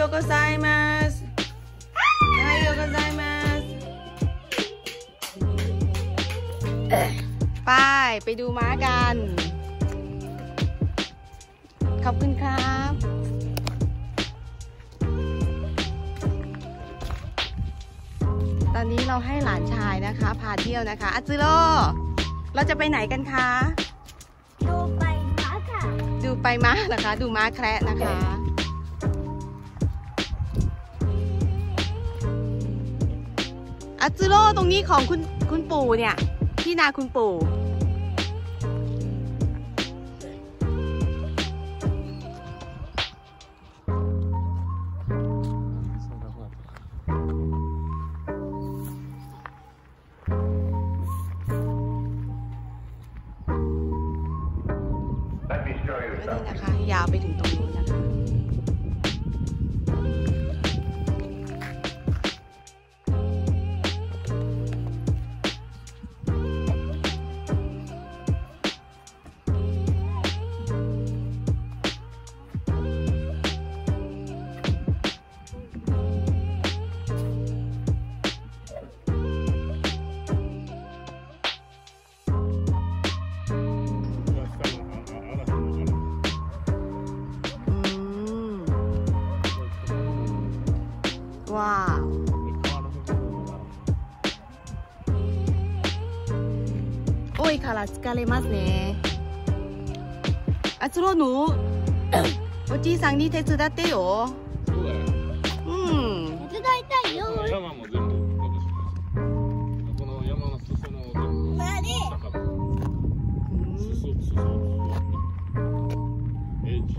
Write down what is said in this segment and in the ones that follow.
โกไซมัสโอไฮโอโกไซมัสไปดูม้ากันขอบคุณครับตอนนี้เราให้หลานชายนะคะพาเที่ยวนะคะอัตซึโร่เราจะไปไหนกันคะดูไปม้าค่ะดูไปม้านะคะดูม้าแคระนะคะอัตซึโร่ตรงนี้ของคุณปู่เนี่ยที่นาคุณปู่นี่นะคะยาวไปถึงตรงนู้นนะคะว้าวโอ้ยから疲れますねあつろหนูおじいさんに手伝ってよそうだよ手伝いたいよ山も全部この山の裾の全部まで裾エッジ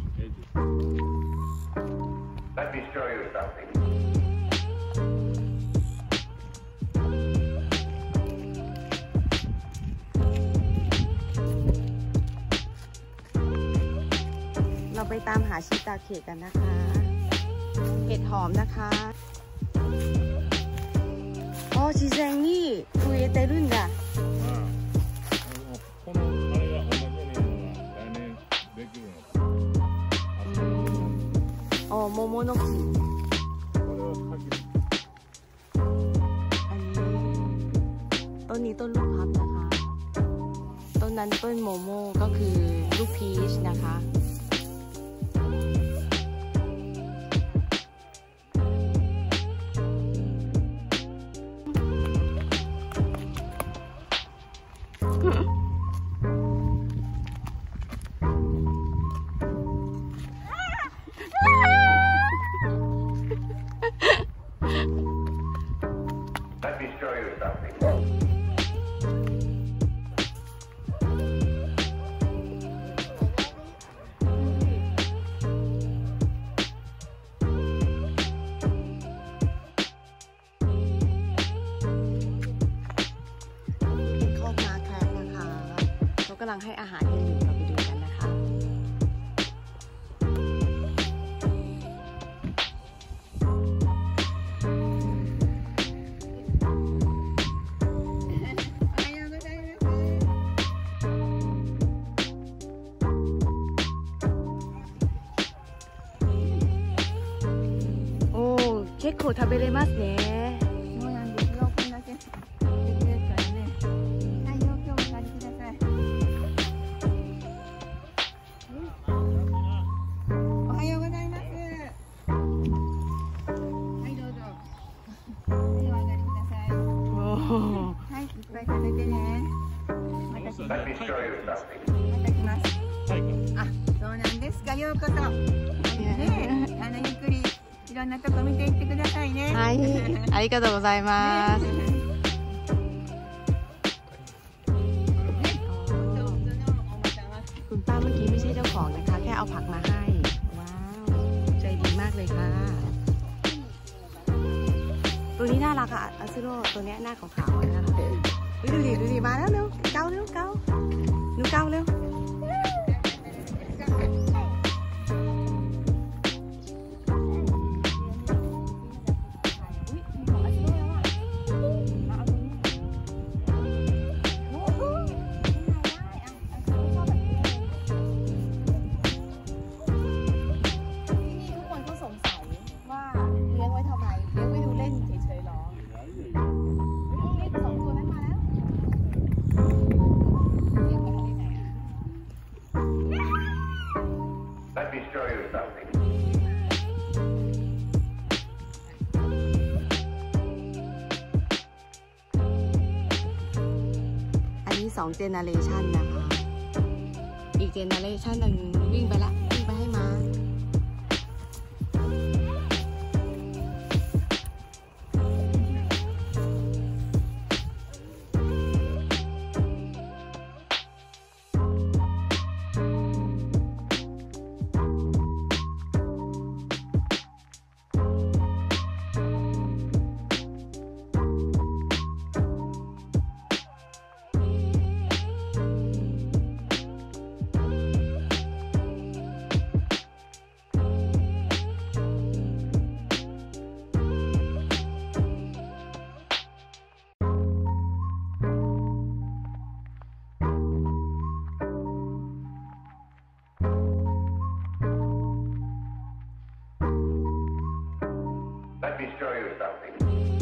Let me show you something. เราไปตามหาชิตาเขตกันนะคะเห็ดหอมนะคะอ๋อ自然に増えてるんだこのあれが同じようなのが来年できるのかอ๋อ桃の木これは柿อันนี้ต้นลูกพับนะคะต้นนั้นต้นโมโม่ก็คือลูกพีชนะคะ Let me show you something. เป็นคอกม้าแคระนะคะเขากำลังให้อาหารกันอยู่เราไปดูกันนะคะ結構食べれますね。 そうなんですよ。こんだけできるからね。はい、よ、今日もお借りください。おはようございます。はい、どうぞ。はい、お上がりください。はい、いっぱい食べてね。また来ます。 Let me show you something. また来ます。 はいあ、そうなんですか。ようこそ。ね、ゆっくりいろんなとこ見ていってくださいね。 はい、ありがとうございます。คุณป้าเมื่อกี้ไม่ใช่เจ้าของนะคะแค่เอาผักมาให้ว้าวใจดีมากเลยค่ะตัวนี้น่ารักอะอัสโร่ตัวนี้หน้าขาวๆนะคะดูดิมาแล้วเร็วเกาเร็วเกาหนูเกาเร็วว่า show you something. อันนี้2 เจเนอเรชันนะคะ อีกเจเนอเรชันหนึ่งวิ่งไปละวิ่งไปให้มา Let me show you something.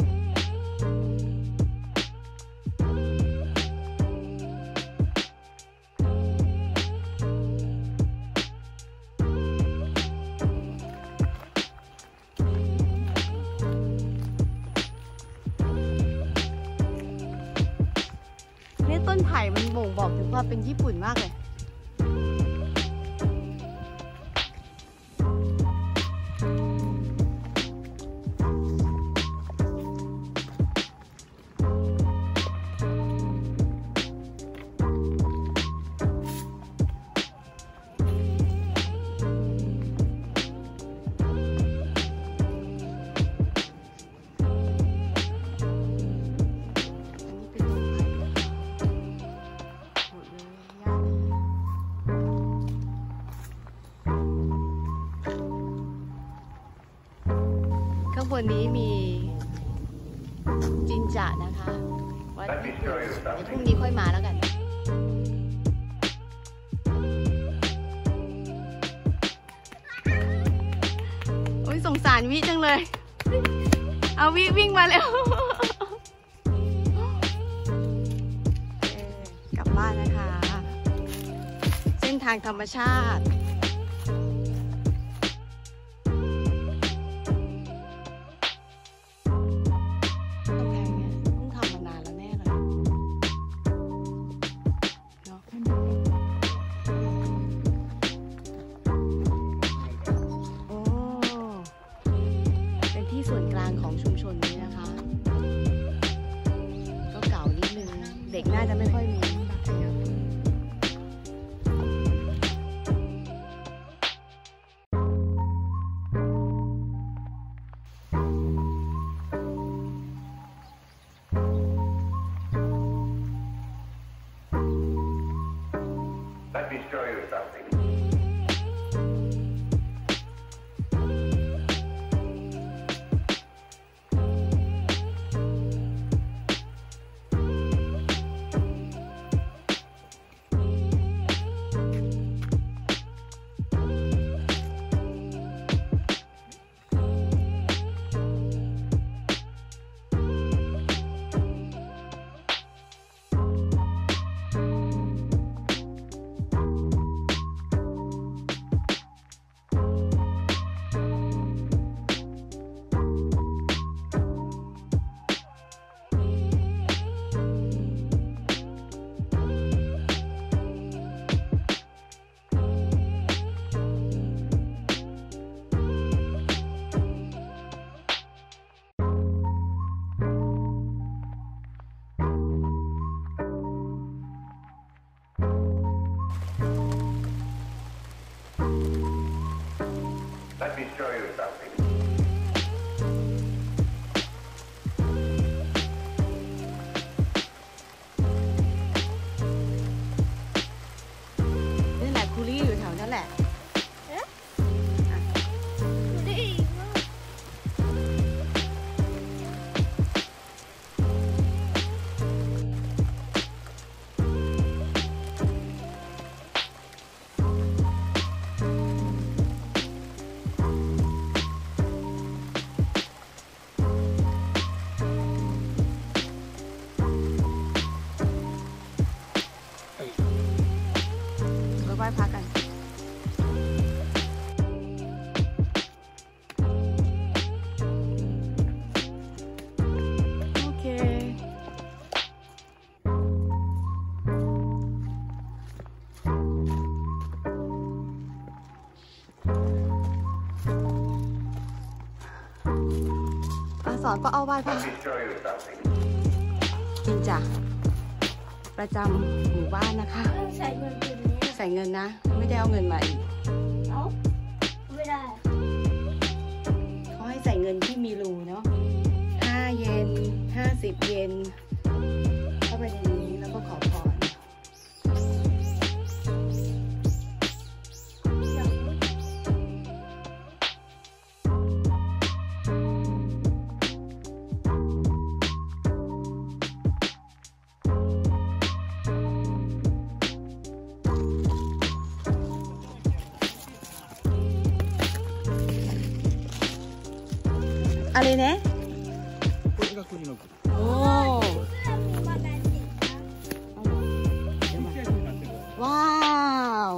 เนี่ยต้นไผ่มันบ่งบอกถึงความเป็นญี่ปุ่นมากเลย ข้างบนนี้มีจินจะนะคะวัดญี่ปุ่นเดี๋ยวพรุ่งนี้ค่อยมาแล้วกันโอ้ยสงสารวิจังเลย เอาวิวิ่งมาแล้ว กลับบ้านนะคะ เส้นทางธรรมชาติส่วนกลางของชุมชนนี้นะคะ ก็เก่านิดนึงเด็กน่าจะไม่ค่อยมี Let me show you something. ไสอนป้าเอาไหว้พ่อ Let me show you something. จริงจ้ะประจำหมู่บ้านนะคะใส่เงินตัวนี้ใส่เงินนะ ไม่ได้เอาเงินมาอีกเอ้าไม่ได้เขาให้ใส่เงินที่มีรูเนาะ5 เยน50 เยนเข้าไปในนี้แล้วก็ขอพรอะไรเนี่ยこれが国のโอ้มาแบนสิคะว้าว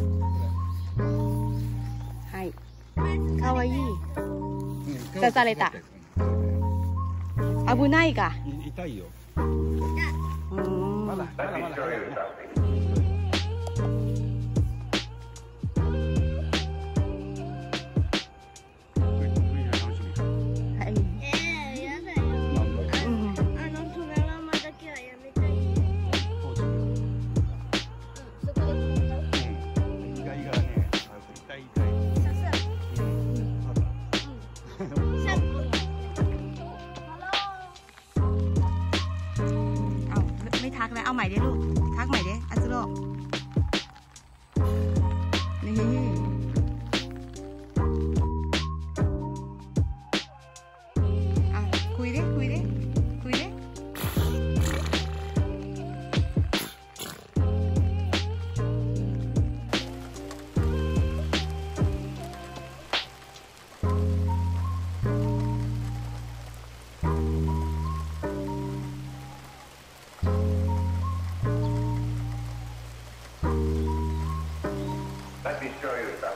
はいかわいい刺された危ないか痛いようんまだ Let me show you something. はいやだよ。 うんトララマだけはやめたい。そこで止まった。 意外がね痛いささ。シャンプー。 เอาไม่ทักแล้วเอาใหม่ดิลูกทักใหม่ดิอัสโรนี่อ่ะคุยดิคุยดิคุยดิ Let me show you something.